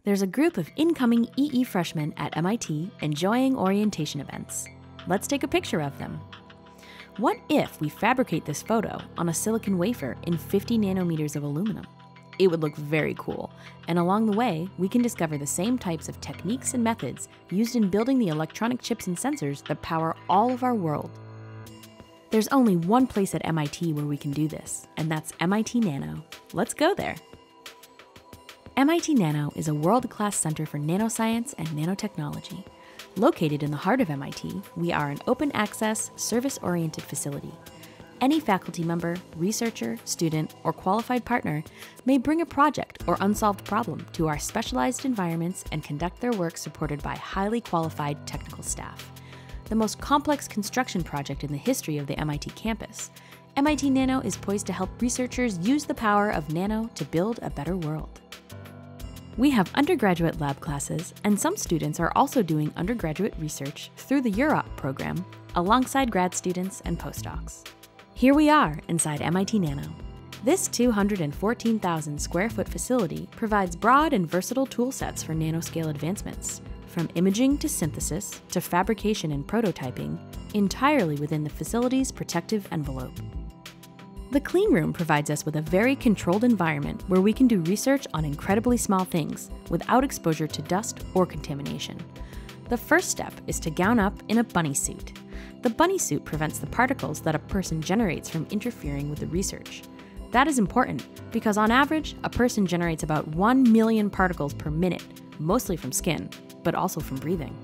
There's a group of incoming EE freshmen at MIT enjoying orientation events. Let's take a picture of them. What if we fabricate this photo on a silicon wafer in 50 nanometers of aluminum? It would look very cool, and along the way, we can discover the same types of techniques and methods used in building the electronic chips and sensors that power all of our world. There's only one place at MIT where we can do this, and that's MIT.nano. Let's go there. MIT.nano is a world-class center for nanoscience and nanotechnology. Located in the heart of MIT, we are an open-access, service-oriented facility. Any faculty member, researcher, student, or qualified partner may bring a project or unsolved problem to our specialized environments and conduct their work supported by highly qualified technical staff. The most complex construction project in the history of the MIT campus, MIT.nano is poised to help researchers use the power of nano to build a better world. We have undergraduate lab classes, and some students are also doing undergraduate research through the UROP program alongside grad students and postdocs. Here we are inside MIT.nano. This 214,000 square foot facility provides broad and versatile tool sets for nanoscale advancements, from imaging to synthesis to fabrication and prototyping, entirely within the facility's protective envelope. The cleanroom provides us with a very controlled environment where we can do research on incredibly small things without exposure to dust or contamination. The first step is to gown up in a bunny suit. The bunny suit prevents the particles that a person generates from interfering with the research. That is important because on average, a person generates about 1 million particles per minute, mostly from skin, but also from breathing.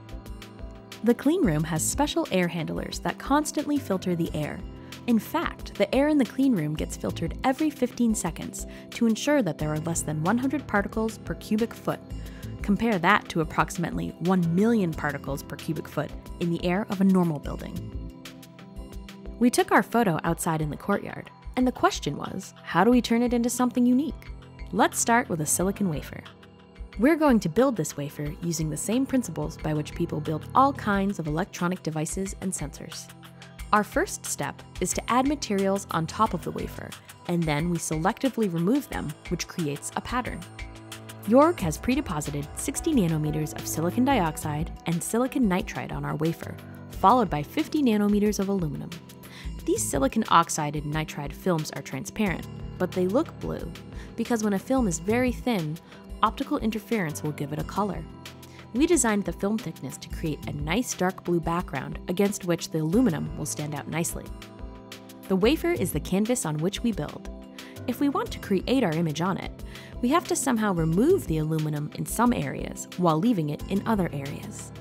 The cleanroom has special air handlers that constantly filter the air. In fact, the air in the cleanroom gets filtered every 15 seconds to ensure that there are less than 100 particles per cubic foot. Compare that to approximately 1 million particles per cubic foot in the air of a normal building. We took our photo outside in the courtyard, and the question was, how do we turn it into something unique? Let's start with a silicon wafer. We're going to build this wafer using the same principles by which people build all kinds of electronic devices and sensors. Our first step is to add materials on top of the wafer, and then we selectively remove them, which creates a pattern. Jorg has pre-deposited 60 nanometers of silicon dioxide and silicon nitride on our wafer, followed by 50 nanometers of aluminum. These silicon oxide and nitride films are transparent, but they look blue, because when a film is very thin, optical interference will give it a color. We designed the film thickness to create a nice dark blue background against which the aluminum will stand out nicely. The wafer is the canvas on which we build. If we want to create our image on it, we have to somehow remove the aluminum in some areas while leaving it in other areas.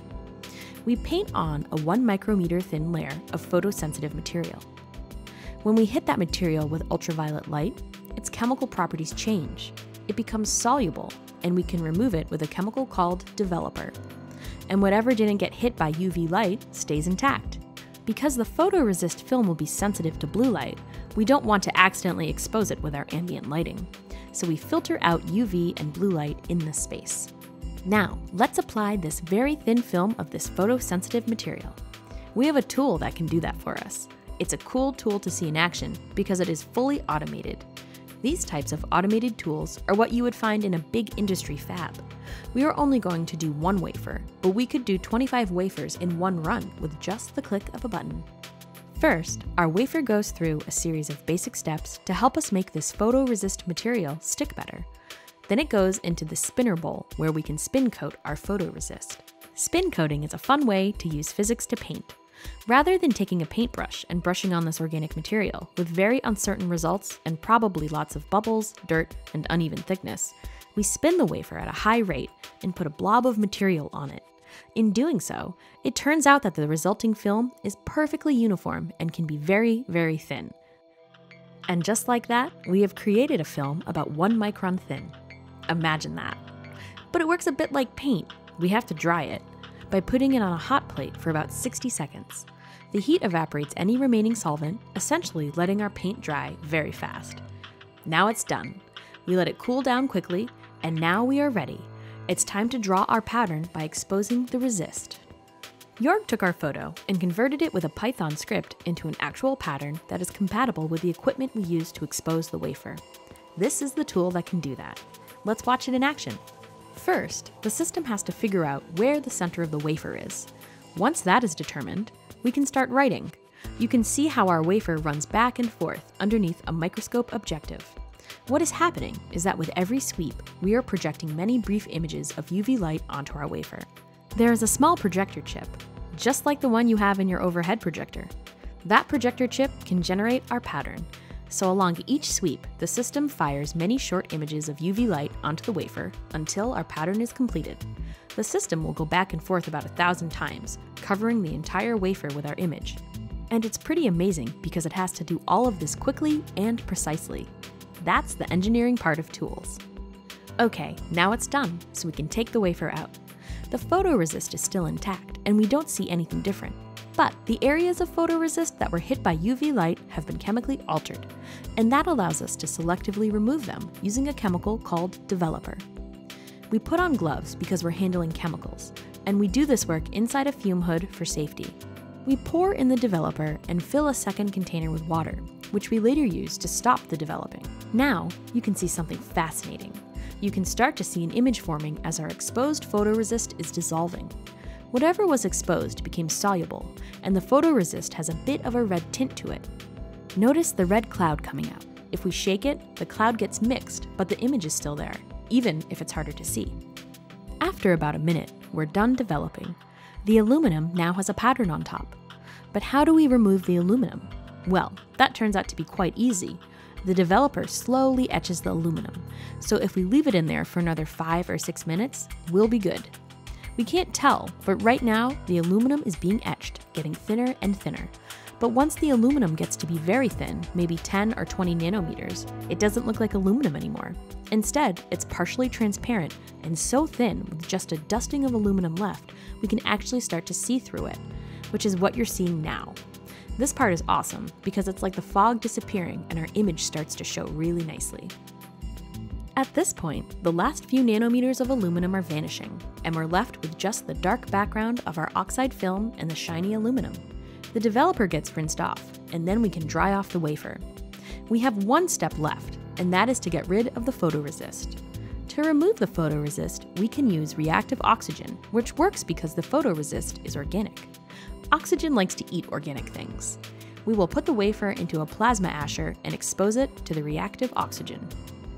We paint on a 1 micrometer thin layer of photosensitive material. When we hit that material with ultraviolet light, its chemical properties change. It becomes soluble, and we can remove it with a chemical called developer. And whatever didn't get hit by UV light stays intact. Because the photoresist film will be sensitive to blue light, we don't want to accidentally expose it with our ambient lighting. So we filter out UV and blue light in this space. Now, let's apply this very thin film of this photosensitive material. We have a tool that can do that for us. It's a cool tool to see in action because it is fully automated. These types of automated tools are what you would find in a big industry fab. We are only going to do one wafer, but we could do 25 wafers in one run with just the click of a button. First, our wafer goes through a series of basic steps to help us make this photoresist material stick better. Then it goes into the spinner bowl where we can spin coat our photoresist. Spin coating is a fun way to use physics to paint. Rather than taking a paintbrush and brushing on this organic material with very uncertain results and probably lots of bubbles, dirt, and uneven thickness, we spin the wafer at a high rate and put a blob of material on it. In doing so, it turns out that the resulting film is perfectly uniform and can be very, very thin. And just like that, we have created a film about 1 micron thin. Imagine that. But it works a bit like paint. We have to dry it by putting it on a hot plate for about 60 seconds. The heat evaporates any remaining solvent, essentially letting our paint dry very fast. Now it's done. We let it cool down quickly, and now we are ready. It's time to draw our pattern by exposing the resist. Jorg took our photo and converted it with a Python script into an actual pattern that is compatible with the equipment we use to expose the wafer. This is the tool that can do that. Let's watch it in action. First, the system has to figure out where the center of the wafer is. Once that is determined, we can start writing. You can see how our wafer runs back and forth underneath a microscope objective. What is happening is that with every sweep, we are projecting many brief images of UV light onto our wafer. There is a small projector chip, just like the one you have in your overhead projector. That projector chip can generate our pattern. So along each sweep, the system fires many short images of UV light onto the wafer until our pattern is completed. The system will go back and forth about 1,000 times, covering the entire wafer with our image. And it's pretty amazing because it has to do all of this quickly and precisely. That's the engineering part of tools. Okay, now it's done, so we can take the wafer out. The photoresist is still intact, and we don't see anything different. But the areas of photoresist that were hit by UV light have been chemically altered, and that allows us to selectively remove them using a chemical called developer. We put on gloves because we're handling chemicals, and we do this work inside a fume hood for safety. We pour in the developer and fill a second container with water, which we later use to stop the developing. Now, you can see something fascinating. You can start to see an image forming as our exposed photoresist is dissolving. Whatever was exposed became soluble, and the photoresist has a bit of a red tint to it. Notice the red cloud coming out. If we shake it, the cloud gets mixed, but the image is still there, even if it's harder to see. After about a minute, we're done developing. The aluminum now has a pattern on top. But how do we remove the aluminum? Well, that turns out to be quite easy. The developer slowly etches the aluminum, so if we leave it in there for another 5 or 6 minutes, we'll be good. We can't tell, but right now, the aluminum is being etched, getting thinner and thinner. But once the aluminum gets to be very thin, maybe 10 or 20 nanometers, it doesn't look like aluminum anymore. Instead, it's partially transparent and so thin with just a dusting of aluminum left, we can actually start to see through it, which is what you're seeing now. This part is awesome because it's like the fog disappearing and our image starts to show really nicely. At this point, the last few nanometers of aluminum are vanishing, and we're left with just the dark background of our oxide film and the shiny aluminum. The developer gets rinsed off, and then we can dry off the wafer. We have one step left, and that is to get rid of the photoresist. To remove the photoresist, we can use reactive oxygen, which works because the photoresist is organic. Oxygen likes to eat organic things. We will put the wafer into a plasma asher and expose it to the reactive oxygen.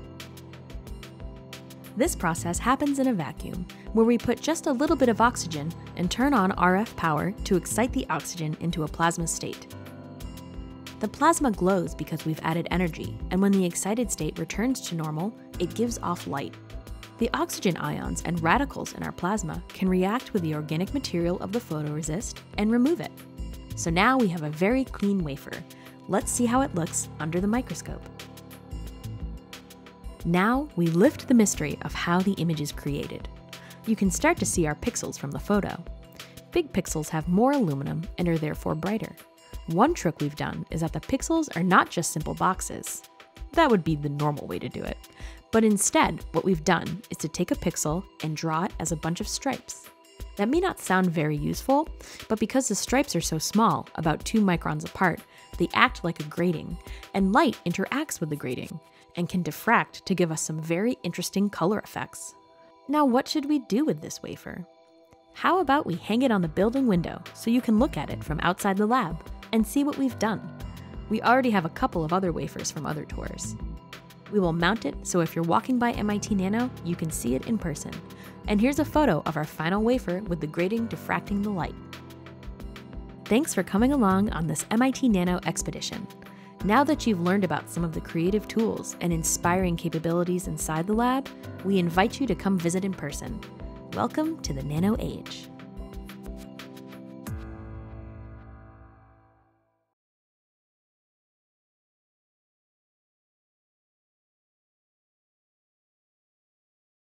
This process happens in a vacuum, where we put just a little bit of oxygen and turn on RF power to excite the oxygen into a plasma state. The plasma glows because we've added energy, and when the excited state returns to normal, it gives off light. The oxygen ions and radicals in our plasma can react with the organic material of the photoresist and remove it. So now we have a very clean wafer. Let's see how it looks under the microscope. Now we lift the mystery of how the image is created. You can start to see our pixels from the photo. Big pixels have more aluminum and are therefore brighter. One trick we've done is that the pixels are not just simple boxes. That would be the normal way to do it. But instead, what we've done is to take a pixel and draw it as a bunch of stripes. That may not sound very useful, but because the stripes are so small, about 2 microns apart, they act like a grating, and light interacts with the grating and can diffract to give us some very interesting color effects. Now, what should we do with this wafer? How about we hang it on the building window so you can look at it from outside the lab and see what we've done? We already have a couple of other wafers from other tours. We will mount it so if you're walking by MIT.nano, you can see it in person. And here's a photo of our final wafer with the grating diffracting the light. Thanks for coming along on this MIT.nano expedition. Now that you've learned about some of the creative tools and inspiring capabilities inside the lab, we invite you to come visit in person. Welcome to the Nano Age.